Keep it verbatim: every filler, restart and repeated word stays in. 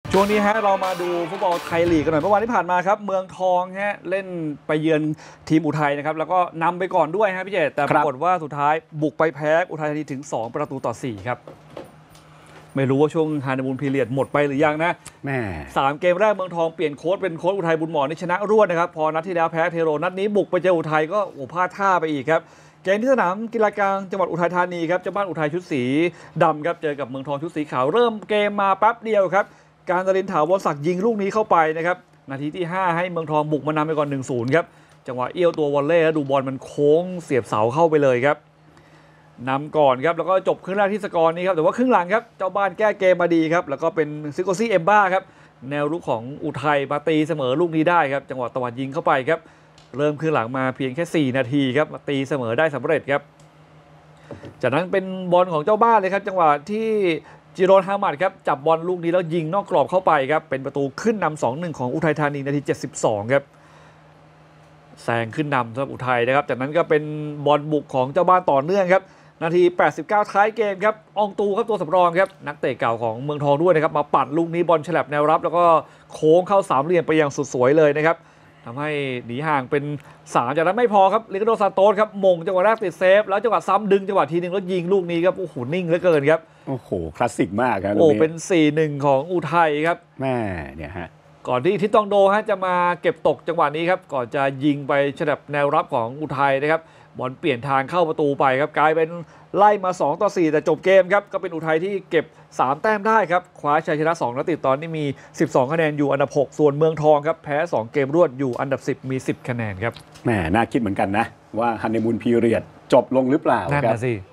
ช่วงนี้ฮะเรามาดูฟุตบอลไทยลีกกันหน่อยเมื่อวานที่ผ่านมาครับเมืองทองฮะเล่นไปเยือนทีมอุทัยนะครับแล้วก็นำไปก่อนด้วยฮะพี่เจแต่ปรากฏว่าสุดท้ายบุกไปแพ้อุทัยธานีถึงสองประตูต่อสี่ครับไม่รู้ว่าช่วงฮานามูนพีเรียดหมดไปหรือยังนะแม่สามเกมแรกเมืองทองเปลี่ยนโค้ชเป็นโค้ชอุทัยบุญหมอนี่ชนะรวดนะครับพอนัดที่แล้วแพ้เทโรนัดนี้บุกไปเจออุทัยก็โอ้พลาดท่าไปอีกครับเกมที่สนามกีฬากลางจังหวัดอุทัยธานีครับเจ้าบ้านอุทัยชุดสีดำครับเจอกับเมืองทองชุดสีขาวเริ่มเกมมาแป๊บเดียวครับการดรินถาวรศักดิ์ยิงลูกนี้เข้าไปนะครับนาทีที่ห้าให้เมืองทองบุกมานำไปก่อน หนึ่งศูนย์ ครับจังหวะเอี้ยวตัววอลเล่แล้วดูบอลมันโค้งเสียบเสาเข้าไปเลยครับนำก่อนครับแล้วก็จบครึ่งแรกที่สกอร์นี้ครับแต่ว่าครึ่งหลังครับเจ้าบ้านแก้เกมมาดีครับแล้วก็เป็นซิโกซี่เอมบ้าครับแนวรุกของอุทัยมาตีเสมอลูกนี้ได้ครับจังหวะตวัดยิงเข้าไปครับเริ่มครึ่งหลังมาเพียงแค่สี่นาทีครับมาตีเสมอได้สำเร็จครับจากนั้นเป็นบอลของเจ้าบ้านเลยครับจังหวะที่จิโรนฮามัดครับจับบอลลูกนี้แล้วยิงนอกกรอบเข้าไปครับเป็นประตูขึ้นนำ สองหนึ่ง ของอุทัยธานีนาทีเจ็ดสิบสองครับแซงขึ้นนำสำหรับอุทัยนะครับจากนั้นก็เป็นบอลบุกของเจ้าบ้านต่อเนื่องครับนาทีแปดสิบเก้าท้ายเกมครับอองตูครับตัวสำรองครับนักเตะเก่าของเมืองทองด้วยนะครับมาปัดลูกนี้บอลฉลับแนวรับแล้วก็โค้งเข้าสามเหลี่ยมไปอย่างสุดสวยเลยนะครับทำให้หนีห่างเป็นสามจากนั้นไม่พอครับลิคาโดซานโตสครับมงจังหวะแรกติดเซฟแล้วจังหวะซ้ำดึงจังหวะทีนึงแล้วยิงลูกนี้ครับโอ้โหนิ่งเหลือเกินครับโอ้โหคลาสสิกมากครับโอ้เป็น สี่หนึ่ง ของอุทัยครับแม่เนี่ยฮะก่อนที่ทิตตองโดฮะจะมาเก็บตกจังหวะนี้ครับก่อนจะยิงไปฉลับแนวรับของอุทัยนะครับบอลเปลี่ยนทางเข้าประตูไปครับกลายเป็นไล่มาสองต่อสี่แต่จบเกมครับก็เป็นอุทัยที่เก็บสามแต้มได้ครับคว้าชัยชนะสองนัดติดตอนนี้มีสิบสองคะแนนอยู่อันดับหกส่วนเมืองทองครับแพ้สองเกมรวดอยู่อันดับสิบมีสิบคะแนนครับแหมน่าคิดเหมือนกันนะว่าฮันนีมูนพีเรียดจบลงหรือเปล่านั่นน่ะสิ